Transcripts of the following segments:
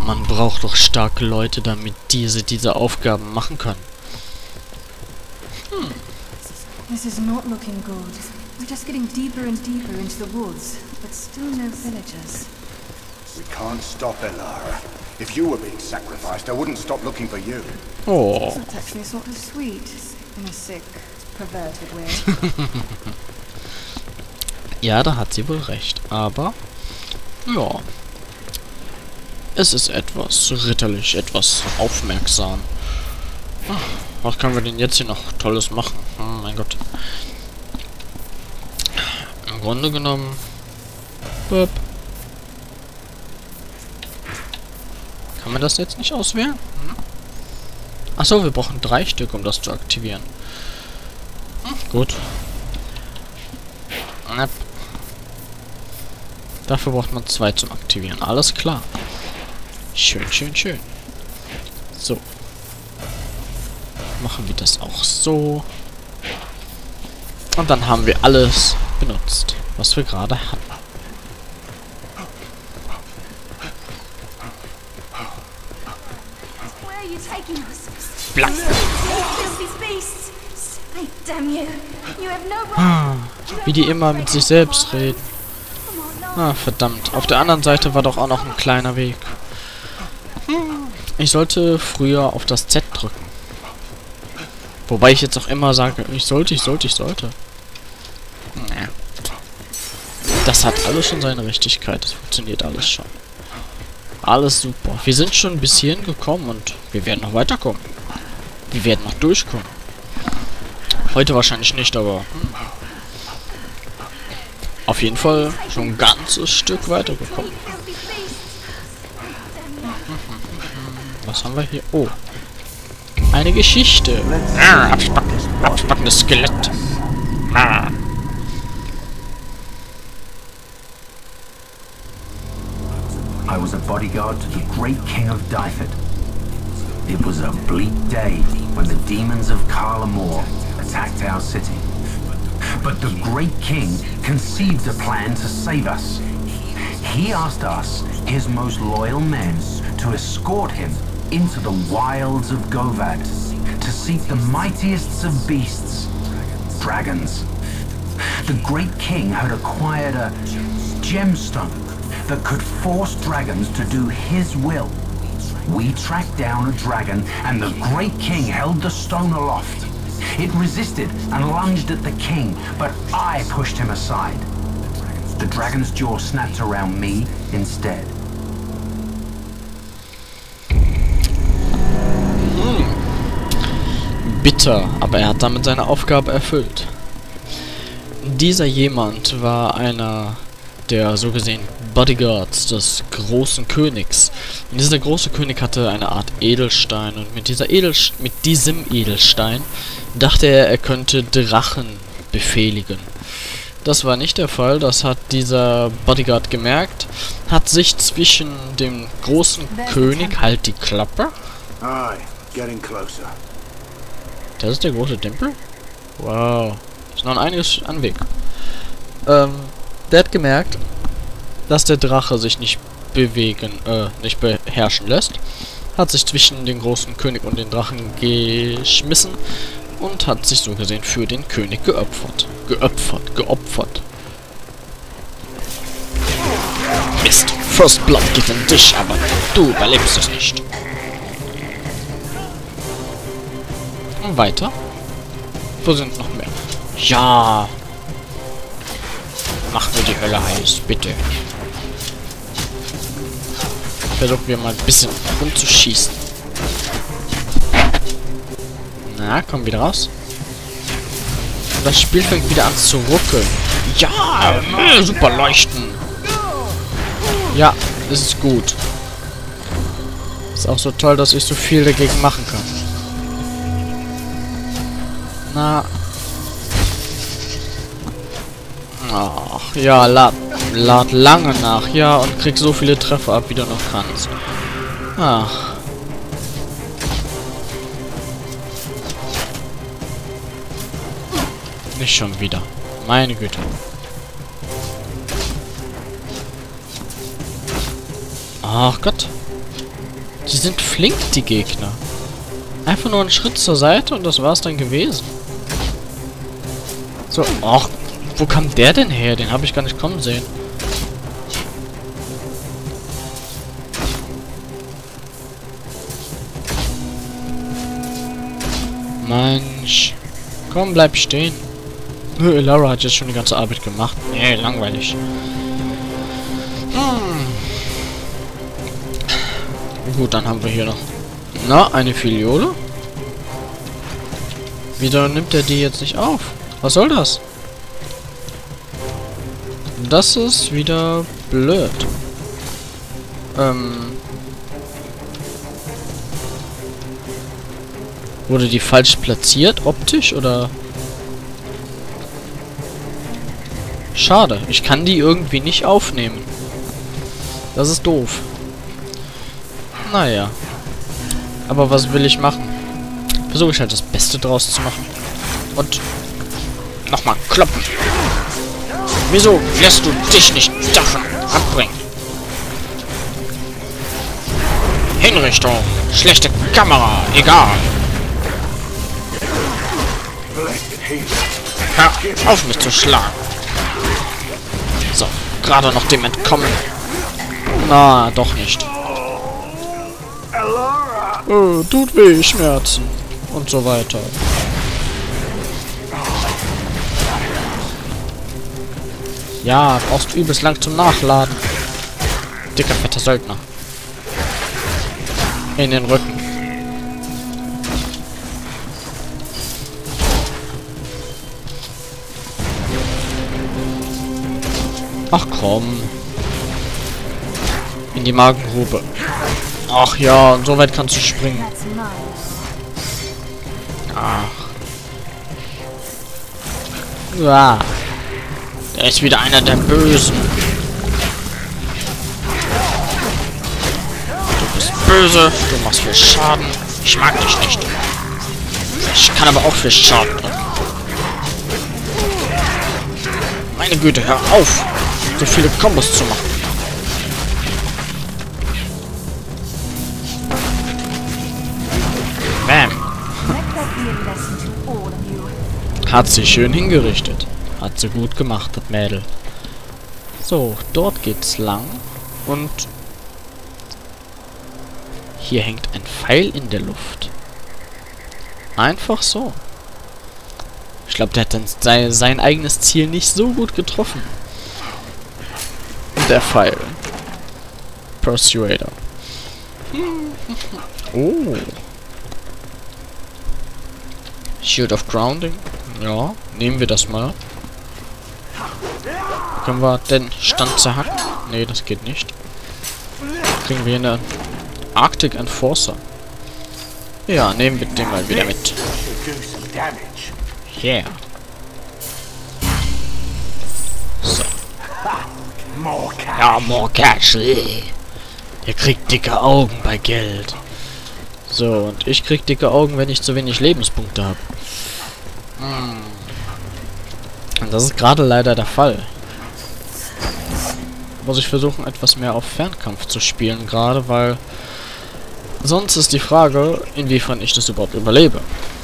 Man braucht doch starke Leute, damit diese Aufgaben machen können. This is not looking good. We're just getting deeper and deeper into the woods, but still no villagers. We can't stop Elara. If you were being sacrificed, I wouldn't stop looking for you. Oh. That's actually sort of sweet, in a sick, perverted way. Ja, da hat sie wohl recht. Aber, ja. Es ist etwas ritterlich, etwas aufmerksam. Was können wir denn jetzt hier noch Tolles machen? Oh mein Gott. Im Grunde genommen... Böp. Kann man das jetzt nicht auswählen? Achso, wir brauchen 3 Stück, um das zu aktivieren. Gut. Dafür braucht man 2 zum Aktivieren. Alles klar. Schön, schön, schön. So. Machen wir das auch so. Und dann haben wir alles benutzt, was wir gerade hatten. Blank. Wie die immer mit sich selbst reden. Ah, verdammt. Auf der anderen Seite war doch auch noch ein kleiner Weg. Ich sollte früher auf das Z drücken. Wobei ich jetzt auch immer sage, ich sollte. Naja. Das hat alles schon seine Richtigkeit. Das funktioniert alles schon. Alles super. Wir sind schon bis hierhin gekommen und wir werden noch weiterkommen. Wir werden noch durchkommen. Heute wahrscheinlich nicht, aber... Auf jeden Fall schon ein ganzes Stück weitergekommen. Was haben wir hier? Oh. Eine Geschichte. Ah, abspackendes Skelett. Ah. I was a bodyguard to the great king of Dyfed. It was a bleak day when the demons of Karla Mor attacked our city. But the great king conceived a plan to save us. He asked us, his most loyal men, to escort him into the wilds of Govad to seek the mightiest of beasts, dragons. The great king had acquired a gemstone that could force dragons to do his will. We tracked down a dragon, and the great king held the stone aloft. It resisted and lunged at the king, but I pushed him aside. The dragon's jaw snapped around me instead. Bitter, aber er hat damit seine Aufgabe erfüllt. Dieser jemand war einer der so gesehen Bodyguards des großen Königs. Und dieser große König hatte eine Art Edelstein und mit diesem Edelstein dachte er könnte Drachen befehligen. Das war nicht der Fall, das hat dieser Bodyguard gemerkt, hat sich zwischen dem großen König, halt die Klappe. Das ist der große Tempel? Wow. Ist noch einiges an Weg. Der hat gemerkt, dass der Drache sich nicht nicht beherrschen lässt. Hat sich zwischen den großen König und den Drachen geschmissen und hat sich so gesehen für den König geopfert. Geopfert. Mist. First Blood geht in dich, aber du überlebst es nicht. Und weiter. Wo sind noch mehr? Ja. Mach mir die Hölle heiß, bitte. Versuchen wir mal ein bisschen rumzuschießen. Na, komm wieder raus. Und das Spiel fängt wieder an zu ruckeln. Ja, super leuchten. Ja, das ist gut. Ist auch so toll, dass ich so viel dagegen machen kann. Na. Ach, ja, lad lange nach, ja, und krieg so viele Treffer ab, wie du noch kannst. Ach. Nicht schon wieder. Meine Güte. Ach Gott. Die sind flink, die Gegner. Einfach nur einen Schritt zur Seite und das war's dann gewesen. So, ach, wo kam der denn her? Den habe ich gar nicht kommen sehen. Mensch. Komm, bleib stehen. Nö, Lara hat jetzt schon die ganze Arbeit gemacht. Nee, langweilig. Gut, dann haben wir hier noch... Na, eine Filiole? Wieso nimmt er die jetzt nicht auf? Was soll das? Das ist wieder blöd. Wurde die falsch platziert, optisch, oder? Schade, ich kann die irgendwie nicht aufnehmen. Das ist doof. Naja. Aber was will ich machen? Versuche ich halt das Beste draus zu machen. Und nochmal kloppen. Wieso lässt du dich nicht davon abbringen? Hinrichtung. Schlechte Kamera. Egal. Hör auf, mich zu schlagen. So, gerade noch dem entkommen. Na, doch nicht. Tut weh, Schmerzen. Und so weiter. Ja, brauchst übelst lang zum Nachladen. Dicker, fetter Söldner. In den Rücken. Ach komm. In die Magengrube. Ach ja, und so weit kannst du springen. Ach. Ja. Da ist wieder einer der Bösen. Du bist böse, du machst viel Schaden. Ich mag dich nicht. Ich kann aber auch viel Schaden drücken. Meine Güte, hör auf, so viele Kombos zu machen. Bam. Hat sie schön hingerichtet. Hat sie gut gemacht, das Mädel. So, dort geht's lang. Und hier hängt ein Pfeil in der Luft. Einfach so. Ich glaube, der hat dann sein eigenes Ziel nicht so gut getroffen. Der Pfeil. Persuader. Oh. Shield of Grounding. Ja, nehmen wir das mal. Können wir den Stand zerhacken? Nee, das geht nicht. Kriegen wir hier eine Arctic Enforcer. Ja, nehmen wir den mal wieder mit. Yeah. So. Ja, more cash. Ihr kriegt dicke Augen bei Geld. So, und ich krieg dicke Augen, wenn ich zu wenig Lebenspunkte habe. Und das ist gerade leider der Fall. Muss ich versuchen, etwas mehr auf Fernkampf zu spielen, gerade weil sonst ist die Frage, inwiefern ich das überhaupt überlebe.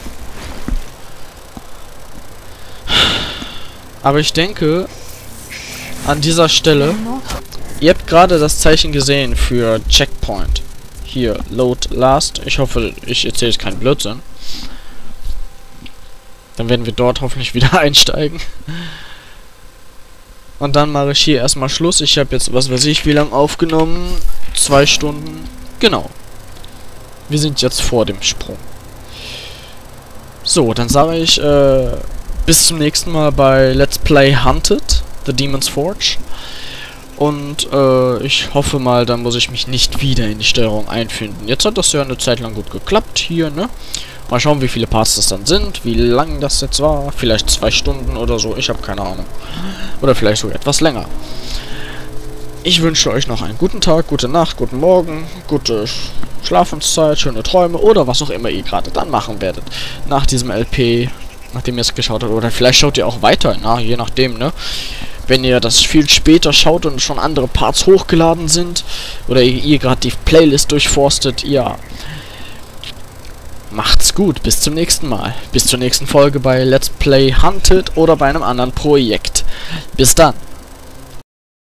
Aber ich denke, an dieser Stelle, ihr habt gerade das Zeichen gesehen für Checkpoint. Hier, Load Last. Ich hoffe, ich erzähle jetzt keinen Blödsinn. Dann werden wir dort hoffentlich wieder einsteigen. Und dann mache ich hier erstmal Schluss. Ich habe jetzt, was weiß ich, wie lange aufgenommen. 2 Stunden. Genau. Wir sind jetzt vor dem Sprung. So, dann sage ich, bis zum nächsten Mal bei Let's Play Hunted, The Demon's Forge. Und ich hoffe mal, dann muss ich mich nicht wieder in die Steuerung einfinden. Jetzt hat das ja eine Zeit lang gut geklappt hier, ne? Mal schauen, wie viele Parts das dann sind, wie lang das jetzt war. Vielleicht 2 Stunden oder so, ich habe keine Ahnung. Oder vielleicht sogar etwas länger. Ich wünsche euch noch einen guten Tag, gute Nacht, guten Morgen, gute Schlafenszeit, schöne Träume oder was auch immer ihr gerade dann machen werdet. Nach diesem LP, nachdem ihr es geschaut habt. Oder vielleicht schaut ihr auch weiter, na, je nachdem, ne? Wenn ihr das viel später schaut und schon andere Parts hochgeladen sind, oder ihr gerade die Playlist durchforstet, ja. Macht's gut, bis zum nächsten Mal. Bis zur nächsten Folge bei Let's Play Hunted oder bei einem anderen Projekt. Bis dann.